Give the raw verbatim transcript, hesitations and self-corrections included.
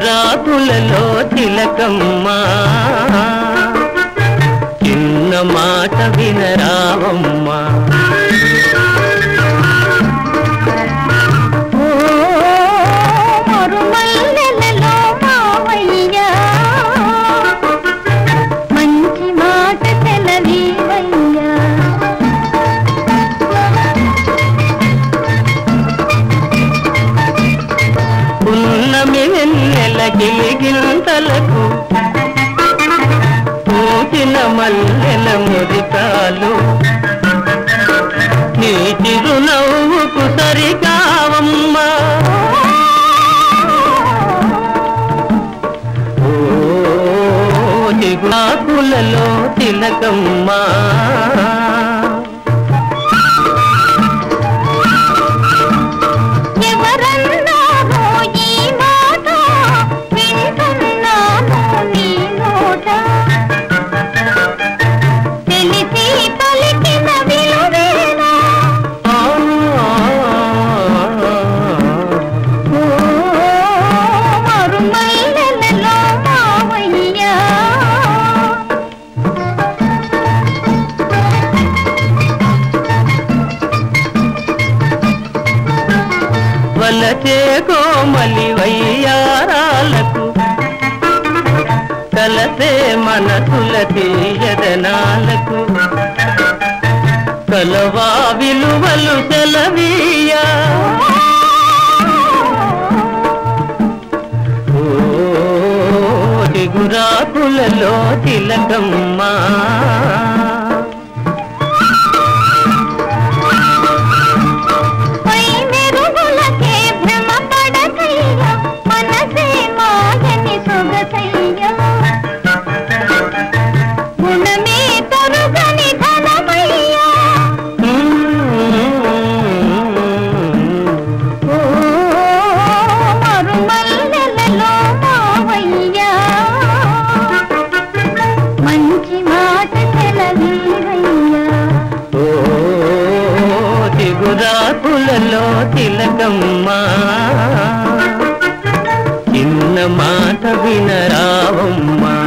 చిగురాకులలో తిలకమ్మా చిన్న మాట వినరావమ్మా గిలిగింతలకు పూచిన మల్లెల మురికాలు నీ చిరునవ్వుకు సరికావమ్మా ఓ చిగురాకులలో తిలకమ్మా వలచే కోమలి వయ్యారాలకు కలసే మనసుల తీయదనాలకు కలవా విలువలు సెలవీయా ఓ చిగురాకులలో తిలకమ్మా చిగురాకులలో తిలకమ్మా చిన్న మాట వినరావమ్మా